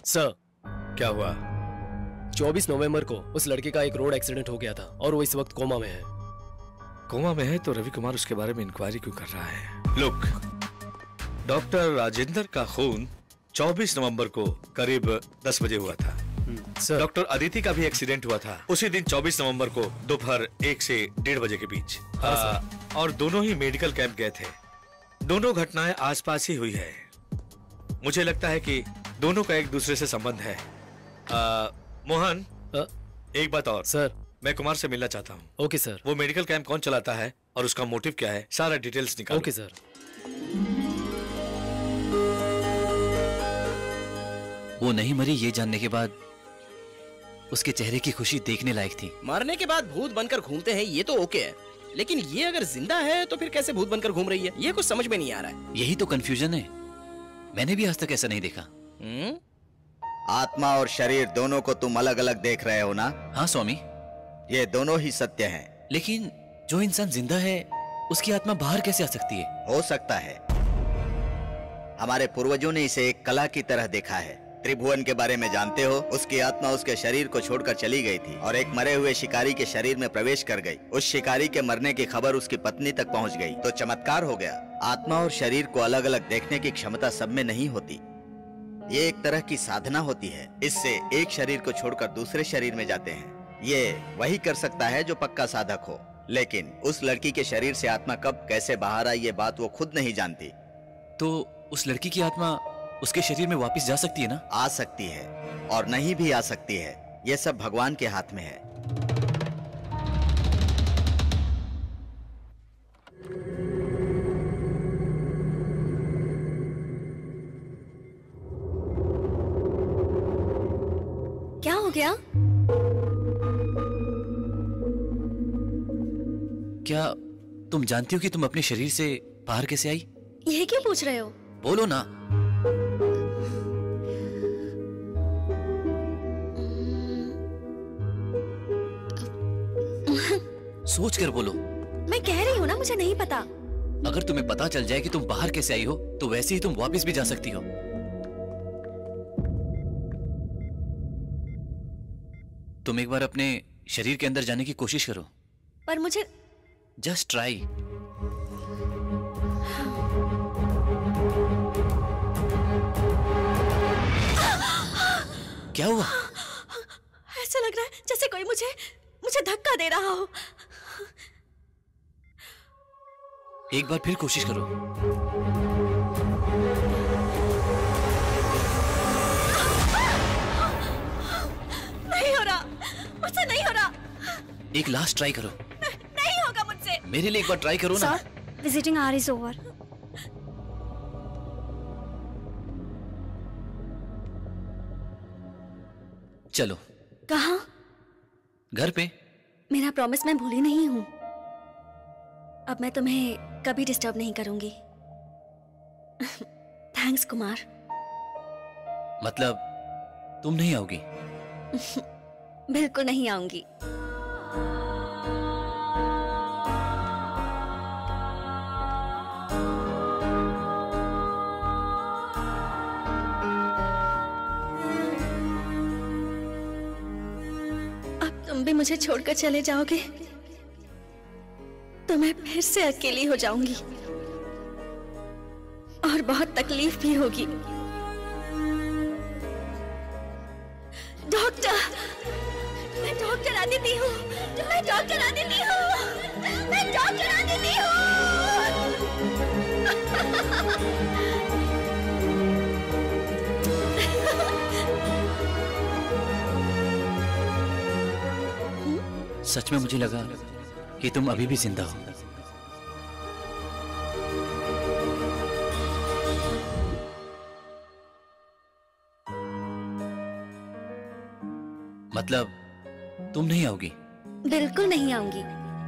Sir, क्या हुआ? 24 नवंबर को उस लड़के का एक रोड एक्सीडेंट हो गया था और वो इस वक्त कोमा में है। कोमा में है तो रवि कुमार उसके बारे में इंक्वायरी क्यों कर रहा है? लुक, डॉक्टर राजेंद्र का खून 24 नवंबर को करीब 10 बजे हुआ था। सर, डॉक्टर अदिति का भी एक्सीडेंट हुआ था उसी दिन 24 नवंबर को दोपहर 1 से 1:30 बजे के बीच। और दोनों ही मेडिकल कैंप गए थे। दोनों घटनाएं आसपास ही हुई है। मुझे लगता है कि दोनों का एक दूसरे से संबंध है। मोहन, एक बात और। सर, मैं कुमार से मिलना चाहता हूँ। Okay sir. वो मेडिकल कैंप कौन चलाता है और उसका मोटिव क्या है, सारा डिटेल्स निकालो। Okay sir. वो नहीं मरी ये जानने के बाद उसके चेहरे की खुशी देखने लायक थी। मरने के बाद भूत बनकर घूमते हैं ये तो ओके है, लेकिन ये अगर जिंदा है तो फिर कैसे भूत बनकर घूम रही है, ये कुछ समझ में नहीं आ रहा है। यही तो कंफ्यूजन है। मैंने भी आज तक ऐसा नहीं देखा। आत्मा और शरीर दोनों को तुम अलग अलग देख रहे हो ना? हाँ स्वामी, ये दोनों ही सत्य हैं। लेकिन जो इंसान जिंदा है उसकी आत्मा बाहर कैसे आ सकती है? हो सकता है। हमारे पूर्वजों ने इसे एक कला की तरह देखा है। त्रिभुवन के बारे में जानते हो? उसकी आत्मा उसके शरीर को छोड़कर चली गई थी और एक मरे हुए शिकारी के शरीर में प्रवेश कर गई। उस शिकारी के मरने की खबर उसकी पत्नी तक पहुंच गई तो चमत्कार हो गया। आत्मा और शरीर को अलग अलग देखने की क्षमता सब में नहीं होती। ये एक तरह की साधना होती है। इससे एक शरीर को छोड़कर दूसरे शरीर में जाते हैं। ये वही कर सकता है जो पक्का साधक हो। लेकिन उस लड़की के शरीर से आत्मा कब कैसे बाहर आई ये बात वो खुद नहीं जानती। तो उस लड़की की आत्मा उसके शरीर में वापस जा सकती है ना? आ सकती है और नहीं भी आ सकती है। ये सब भगवान के हाथ में है। क्या हो गया? क्या तुम जानती हो कि तुम अपने शरीर से बाहर कैसे आई? ये क्यों पूछ रहे हो? बोलो ना। सोच कर बोलो। मैं कह रही हूँ ना, मुझे नहीं पता। अगर तुम्हें पता चल जाए कि तुम बाहर कैसे आई हो तो वैसे ही तुम वापस भी जा सकती हो। तुम एक बार अपने शरीर के अंदर जाने की कोशिश करो। पर मुझे जस्ट ट्राई। क्या हुआ? ऐसा लग रहा है जैसे कोई मुझे धक्का दे रहा हो। एक बार फिर कोशिश करो। नहीं हो रहा, मुझसे नहीं हो रहा। एक लास्ट ट्राई करो। नहीं होगा मुझसे। मेरे लिए एक बार ट्राई करो ना। Sir, visiting hour is over. चलो। कहाँ? घर पे। मेरा प्रॉमिस मैं भूली नहीं हूँ। अब मैं तुम्हें कभी डिस्टर्ब नहीं करूंगी। थैंक्स कुमार। मतलब तुम नहीं आओगी? बिल्कुल नहीं आऊंगी। अब तुम भी मुझे छोड़कर चले जाओगे तो मैं फिर से अकेली हो जाऊंगी और बहुत तकलीफ भी होगी। डॉक्टर, मैं डॉक्टर आदिति हूँ। मैं डॉक्टर आदिति हूँ। मैं डॉक्टर आदिति हूँ। सच में मुझे लगा कि तुम अभी भी जिंदा हो। मतलब तुम नहीं आओगी? बिल्कुल नहीं आऊंगी।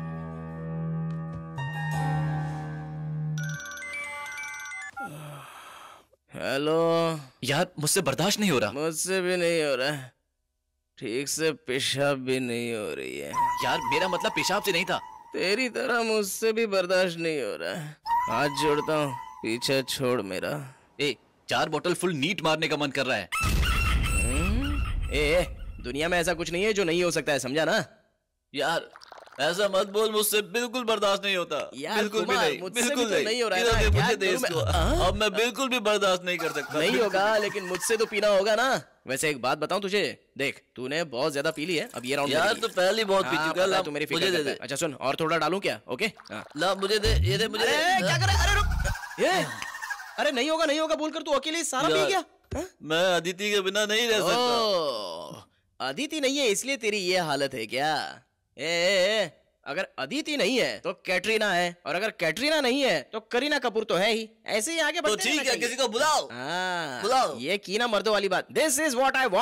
हेलो यार, मुझसे बर्दाश्त नहीं हो रहा। मुझसे भी नहीं हो रहा है। ठीक से पेशाब भी नहीं हो रही है। यार मेरा मतलब पेशाब से नहीं था। तेरी तरह मुझसे भी बर्दाश्त नहीं हो रहा है। हाथ जोड़ता हूँ, पीछे छोड़ मेरा। 4 बोतल फुल नीट मारने का मन कर रहा है। ए, दुनिया में ऐसा कुछ नहीं है जो नहीं हो सकता है, समझा ना? यार ऐसा मत बोल, मुझसे बिल्कुल बर्दाश्त नहीं होता। यार बिल्कुल भी कुमार, नहीं, मुझसे बिल्कुल भी तो नहीं हो रहा है ना, इधर दे, क्या मुझे दे करूं मैं? इसको। अब मैं बिल्कुल भी बर्दाश्त नहीं कर सकता। नहीं होगा, लेकिन मुझसे तो पीना होगा ना। वैसे एक बात बताऊं तुझे, देख तूने बहुत ज्यादा पी ली है, अब ये राउंड यार तो पहले बहुत पी चुका है। तू मेरी मुझे फिक्र दे करता दे। है। अच्छा सुन, और थोड़ा डालूं क्या? ओके ला मुझे दे, ये दे मुझे। अरे क्या कर रहा है? अरे रुक, ये अरे नहीं होगा नहीं होगा बोलकर तू अकेले सारा पी गया। मैं अदिति के बिना नहीं रह सकता। ओह, अदिति नहीं है इसलिए तेरी ये हालत है क्या? ए, अगर अदिति नहीं है तो कैटरीना है, और अगर कैटरीना नहीं है तो करीना कपूर तो है ही। ऐसे ही आगे तो बढ़ते ठीक है, किसी को बुलाओ। बुलाओ। ये की ना मर्दों वाली बात। This is what I want.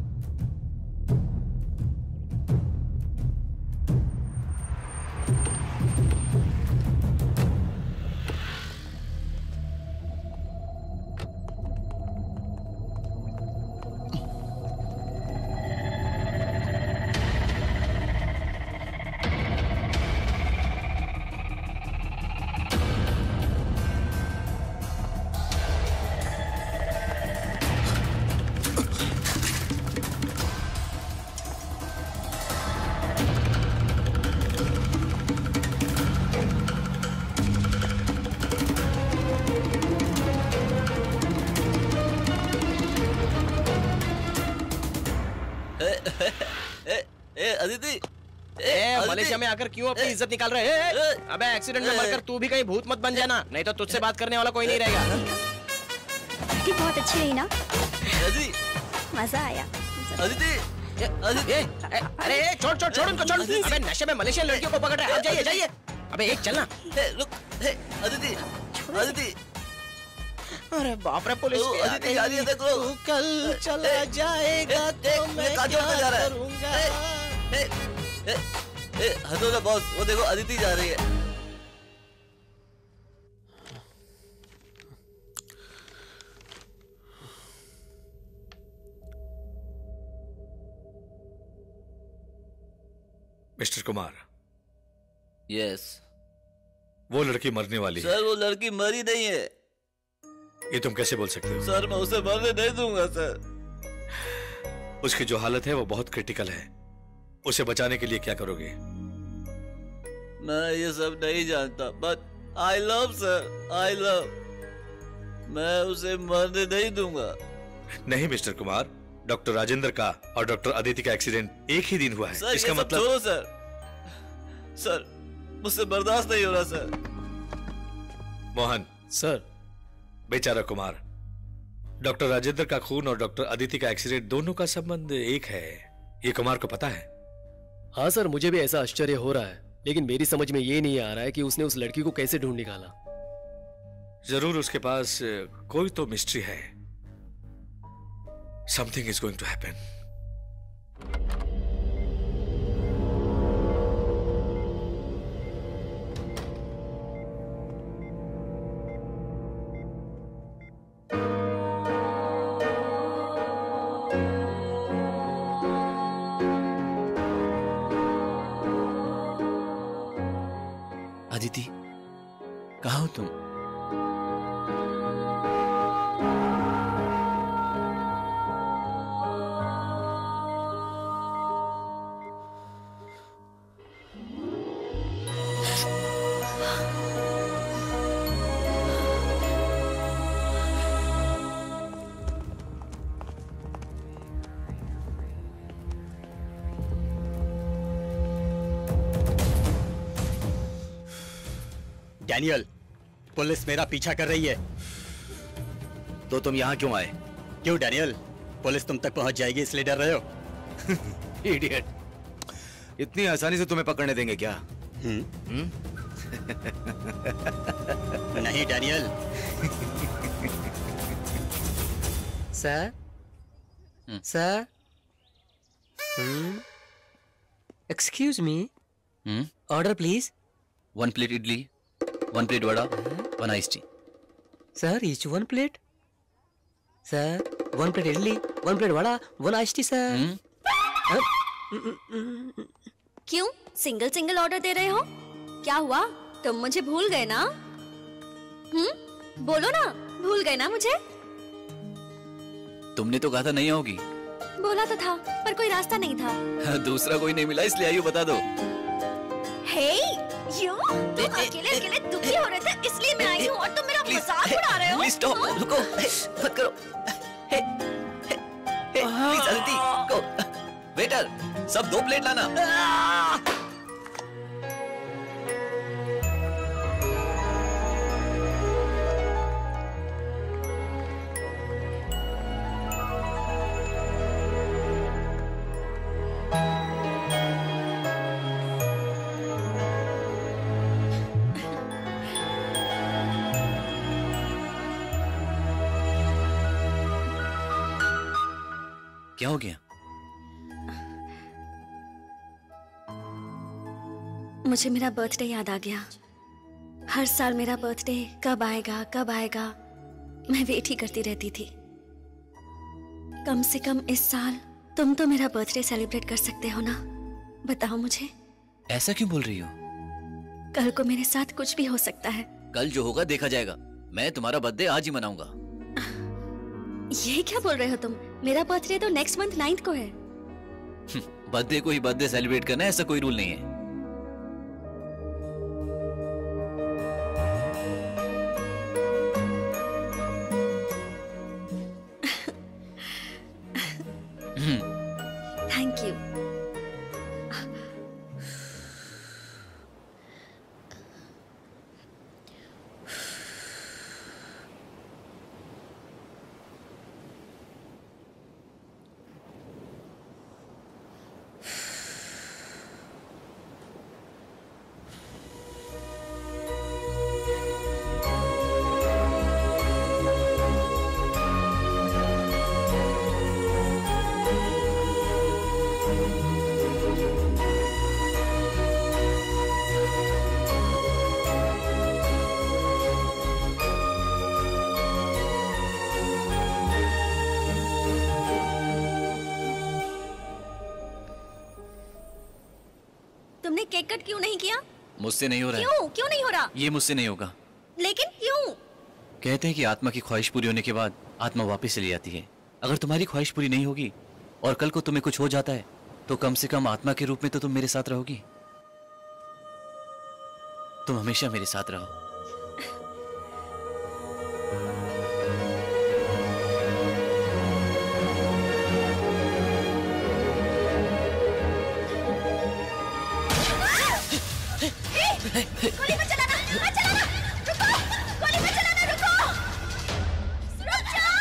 Aditi, Malaysia में आकर क्यों अपनी इज्जत निकाल रहे हैं? अबे एक्सीडेंट में मरकर तू भी कहीं भूत मत बन जाना, नहीं तो तुझसे बात करने वाला कोई नहीं रहेगा। पार्टी बहुत अच्छी रही ना? अदिति, मजा आया। अदिति, अदिति। अरे छोड़ छोड़ छोड़ उनको, छोड़। अबे नशे में मलेशियन लड़कियों को पकड़ रहे हैं। आप जाइए जाइए। अबे एक चलना। रुक, अदिति, अदिति। अरे बाप रे, पुलिस भी आ अदिति, अदिति, गई। देखो। तू कल चला जाएगा तो मैं कहाँ क्या छोड़ने जा रहा है? करूंगा? हटो ना बॉस, वो देखो अदिति जा रही है। मिस्टर कुमार, यस वो लड़की मरने वाली है। सर, वो लड़की मरी नहीं है। ये तुम कैसे बोल सकते हो? सर मैं उसे मरने नहीं दूंगा सर। उसकी जो हालत है वो बहुत क्रिटिकल है। उसे बचाने के लिए क्या करोगे? मैं ये सब नहीं जानता, but I love sir, I love. मैं उसे मरने नहीं दूंगा। नहीं मिस्टर कुमार, डॉक्टर राजेंद्र का और डॉक्टर अदिति का एक्सीडेंट एक ही दिन हुआ है। सर इसका ये सब मतलब छोड़ो सर। सर मुझसे बर्दाश्त नहीं हो रहा सर। मोहन, सर, बेचारा कुमार, डॉक्टर राजेंद्र का खून और डॉक्टर अदिति का एक्सीडेंट दोनों का संबंध एक है। ये कुमार को पता है? हाँ सर, मुझे भी ऐसा आश्चर्य हो रहा है, लेकिन मेरी समझ में ये नहीं आ रहा है कि उसने उस लड़की को कैसे ढूंढ निकाला। जरूर उसके पास कोई तो मिस्ट्री है। Something is going to happen. Aditi, कहाँ हो तुम? डैनियल, पुलिस मेरा पीछा कर रही है। तो तुम यहाँ क्यों आए? क्यों डैनियल, पुलिस तुम तक पहुंच जाएगी इसलिए डर रहे हो? इडियट, इतनी आसानी से तुम्हें पकड़ने देंगे क्या? नहीं Daniel. Sir, sir, excuse me, order please. 1 plate idli, 1 plate vada, 1 ice tea. Sir, each 1 plate. Sir, 1 plate idli, 1 plate vada, 1 ice tea sir. क्यों सिंगल सिंगल ऑर्डर दे रहे हो? क्या हुआ, तुम मुझे भूल गए ना? बोलो ना, भूल गए ना मुझे? तुमने तो कहा था नहीं होगी। बोला तो था पर कोई रास्ता नहीं था। दूसरा कोई नहीं मिला इसलिए आयु बता दो। हे यू, तुम अकेले अकेले दुखी हो रहे थे इसलिए मैं आई हूँ और तुम मेरा मजाक उड़ा रहे हो। प्लीज स्टॉप, रुको, मत करो। Please Aditi, go. वेटर, सब 2 प्लेट लाना। क्या हो गया? मुझे मेरा बर्थडे याद आ गया। हर साल मेरा बर्थडे कब आएगा कब आएगा मैं वेट ही करती रहती थी। कम से कम इस साल तुम तो मेरा बर्थडे सेलिब्रेट कर सकते हो ना? बताओ मुझे। ऐसा क्यों बोल रही हो? कल को मेरे साथ कुछ भी हो सकता है। कल जो होगा देखा जाएगा। मैं तुम्हारा बर्थडे आज ही मनाऊंगा। ये क्या बोल रहे हो तुम? मेरा बर्थडे तो नेक्स्ट मंथ 9th को है। बर्थडे को ही बर्थडे सेलिब्रेट करना है, ऐसा कोई रूल नहीं है। Thank you. तुमने केक कट क्यों नहीं किया? मुझसे नहीं हो रहा है। क्यों नहीं हो रहा? ये मुझसे नहीं होगा। लेकिन क्यों? कहते हैं कि आत्मा की ख्वाहिश पूरी होने के बाद आत्मा वापस चली जाती है। अगर तुम्हारी ख्वाहिश पूरी नहीं होगी और कल को तुम्हें कुछ हो जाता है तो कम से कम आत्मा के रूप में तो तुम मेरे साथ रहोगी। तुम हमेशा मेरे साथ रहो। गोली मत चलाना, मत चलाना, रुको, गोली मत चलाना, रुको, रुक जाओ।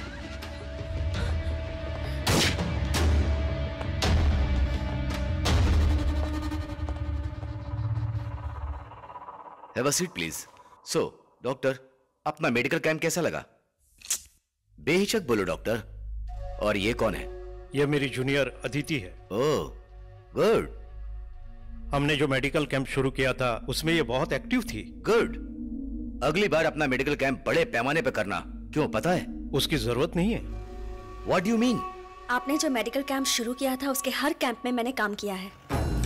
Have a seat please. So doctor, अपना मेडिकल कैंप कैसा लगा? बेहिचक बोलो डॉक्टर। और ये कौन है? ये मेरी जूनियर अदिति है। Oh good. हमने जो मेडिकल कैंप शुरू किया था उसमें ये बहुत एक्टिव थी। गुड। अगली बार अपना मेडिकल कैंप बड़े पैमाने पर करना। क्यों पता है? उसकी जरूरत नहीं है। What do you mean? आपने जो मेडिकल कैंप शुरू किया था उसके हर कैंप में मैंने काम किया है।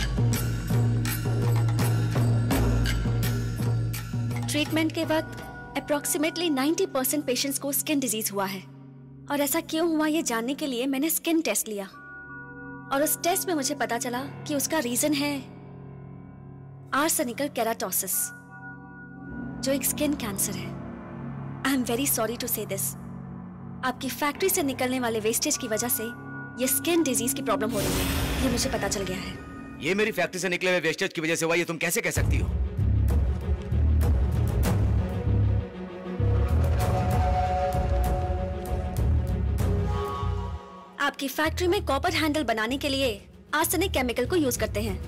ट्रीटमेंट के वक्त अप्रोक्सीमेटली 90% पेशेंट्स को स्किन डिजीज हुआ है। और ऐसा क्यों हुआ ये जानने के लिए मैंने स्किन टेस्ट लिया और उस टेस्ट में मुझे पता चला कि उसका रीजन है आर्सेनिकल केराटोसिस, जो एक स्किन कैंसर है। I am very sorry to say this. आपकी फैक्ट्री से निकलने वाले वेस्टेज की वजह से ये स्किन डिजीज की प्रॉब्लम हो रही है, ये मुझे पता चल गया है। ये मेरी फैक्ट्री से निकले हुए वेस्टेज की वजह से हुआ, ये तुम कैसे कह सकती हो? आपकी फैक्ट्री में कॉपर हैंडल बनाने के लिए आर्सेनिक केमिकल को यूज करते हैं।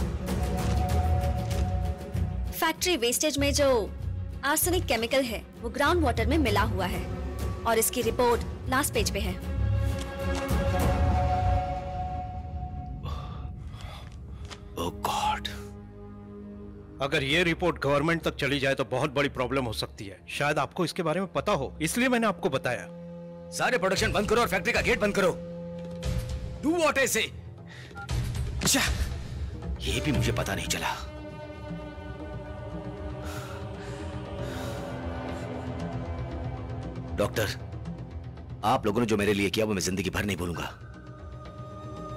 फैक्ट्री वेस्टेज में जो आर्सेनिक केमिकल है वो ग्राउंड वाटर में मिला हुआ है और इसकी रिपोर्ट लास्ट पेज पे है। Oh god. अगर ये रिपोर्ट गवर्नमेंट तक चली जाए तो बहुत बड़ी प्रॉब्लम हो सकती है। शायद आपको इसके बारे में पता हो, इसलिए मैंने आपको बताया। सारे प्रोडक्शन बंद करो और फैक्ट्री का गेट बंद करो। डू व्हाट आई से। अच्छा, ये भी मुझे पता नहीं चला। डॉक्टर, आप लोगों ने जो मेरे लिए किया वो मैं जिंदगी भर नहीं भूलूंगा।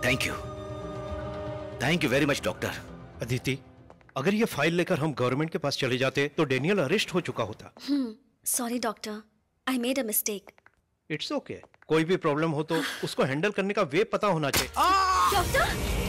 Thank you very much doctor. Aditi, अगर ये फाइल लेकर हम गवर्नमेंट के पास चले जाते तो डेनियल अरेस्ट हो चुका होता। Sorry doctor, I made a mistake. It's okay, कोई भी प्रॉब्लम हो तो उसको हैंडल करने का वे पता होना चाहिए। डॉक्टर